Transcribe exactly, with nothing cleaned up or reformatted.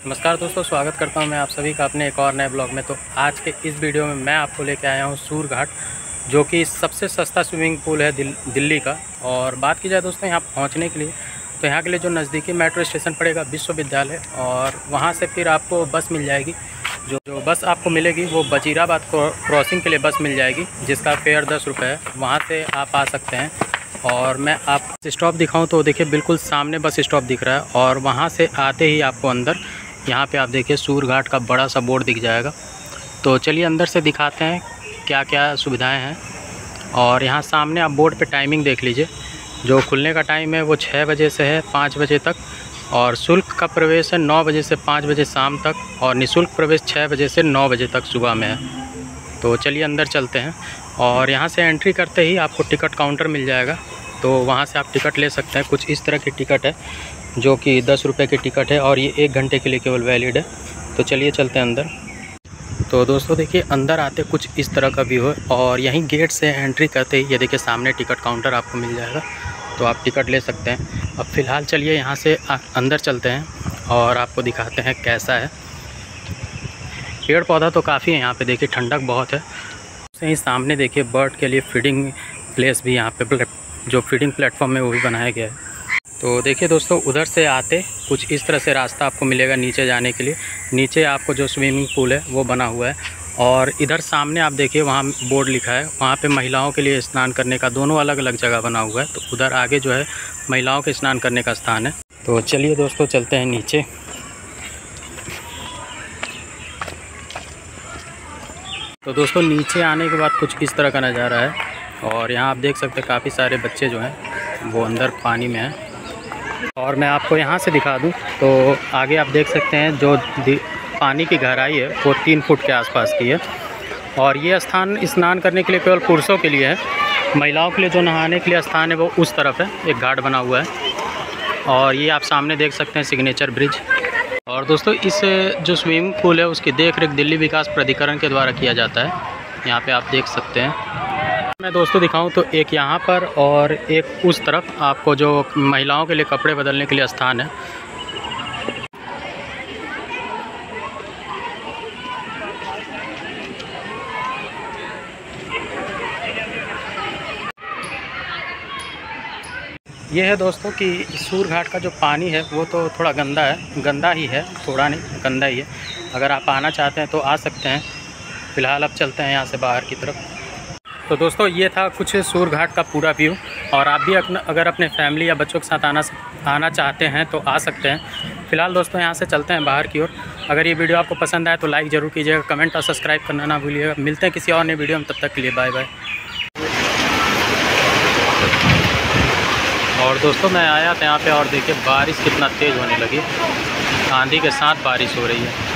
नमस्कार दोस्तों, स्वागत करता हूं मैं आप सभी का अपने एक और नए ब्लॉग में। तो आज के इस वीडियो में मैं आपको लेके आया हूं सूर घाट, जो कि सबसे सस्ता स्विमिंग पूल है दिल, दिल्ली का। और बात की जाए दोस्तों यहाँ पहुंचने के लिए, तो यहाँ के लिए जो नज़दीकी मेट्रो स्टेशन पड़ेगा विश्वविद्यालय, और वहाँ से फिर आपको बस मिल जाएगी। जो जो बस आपको मिलेगी वो वजीराबाद क्रॉसिंग के लिए बस मिल जाएगी, जिसका फेयर दस रुपये है। वहाँ से आप आ सकते हैं। और मैं आप स्टॉप दिखाऊं तो देखिए बिल्कुल सामने बस स्टॉप दिख रहा है, और वहाँ से आते ही आपको अंदर यहाँ पे आप देखिए सूर घाट का बड़ा सा बोर्ड दिख जाएगा। तो चलिए अंदर से दिखाते हैं क्या क्या सुविधाएं हैं। और यहाँ सामने आप बोर्ड पे टाइमिंग देख लीजिए। जो खुलने का टाइम है वो छः बजे से है पाँच बजे तक, और शुल्क का प्रवेश है नौ बजे से पाँच बजे शाम तक, और निःशुल्क प्रवेश छः बजे से नौ बजे तक सुबह में है। तो चलिए अंदर चलते हैं। और यहाँ से एंट्री करते ही आपको टिकट काउंटर मिल जाएगा, तो वहाँ से आप टिकट ले सकते हैं। कुछ इस तरह की टिकट है जो कि दस रुपये की टिकट है, और ये एक घंटे के लिए केवल वैलिड है। तो चलिए चलते हैं अंदर। तो दोस्तों देखिए अंदर आते कुछ इस तरह का व्यू है, और यहीं गेट से एंट्री करते ही ये देखिए सामने टिकट काउंटर आपको मिल जाएगा, तो आप टिकट ले सकते हैं। अब फ़िलहाल चलिए यहाँ से अंदर चलते हैं और आपको दिखाते हैं कैसा है। पेड़ पौधा तो काफ़ी है यहाँ पे, देखिए ठंडक बहुत है। यहीं सामने देखिए बर्ड के लिए फीडिंग प्लेस भी यहाँ पे, जो फीडिंग प्लेटफॉर्म है वो भी बनाया गया है। तो देखिए दोस्तों उधर से आते कुछ इस तरह से रास्ता आपको मिलेगा नीचे जाने के लिए। नीचे आपको जो स्विमिंग पूल है वो बना हुआ है, और इधर सामने आप देखिए वहाँ बोर्ड लिखा है, वहाँ पे महिलाओं के लिए स्नान करने का दोनों अलग अलग जगह बना हुआ है। तो उधर आगे जो है महिलाओं के स्नान करने का स्थान है। तो चलिए दोस्तों चलते हैं नीचे। तो दोस्तों नीचे आने के बाद कुछ इस तरह का नज़ारा है, और यहाँ आप देख सकते हैं काफ़ी सारे बच्चे जो हैं वो अंदर पानी में हैं। और मैं आपको यहाँ से दिखा दूँ तो आगे आप देख सकते हैं जो पानी की गहराई है वो तीन फुट के आसपास की है। और ये स्थान स्नान करने के लिए केवल पुरुषों के लिए है। महिलाओं के लिए जो नहाने के लिए स्थान है वो उस तरफ है, एक घाट बना हुआ है। और ये आप सामने देख सकते हैं सिग्नेचर ब्रिज। और दोस्तों इस जो स्विमिंग पूल है उसकी देख रेख दिल्ली विकास प्राधिकरण के द्वारा किया जाता है। यहाँ पे आप देख सकते हैं। मैं दोस्तों दिखाऊं तो एक यहाँ पर और एक उस तरफ आपको जो महिलाओं के लिए कपड़े बदलने के लिए स्थान है। ये है दोस्तों कि सूर घाट का जो पानी है वो तो थोड़ा गंदा है, गंदा ही है, थोड़ा नहीं गंदा ही है। अगर आप आना चाहते हैं तो आ सकते हैं। फ़िलहाल अब चलते हैं यहाँ से बाहर की तरफ। तो दोस्तों ये था कुछ सूर घाट का पूरा व्यू, और आप भी अगर अपने फैमिली या बच्चों के साथ आना आना चाहते हैं तो आ सकते हैं। फ़िलहाल दोस्तों यहाँ से चलते हैं बाहर की ओर। अगर ये वीडियो आपको पसंद आए तो लाइक ज़रूर कीजिएगा, कमेंट और सब्सक्राइब करना ना भूलिएगा। मिलते हैं किसी और नए वीडियो में, तब तक के लिए बाय बाय। और दोस्तों मैं आया था यहाँ पे, और देखिए बारिश कितना तेज़ होने लगी, आंधी के साथ बारिश हो रही है।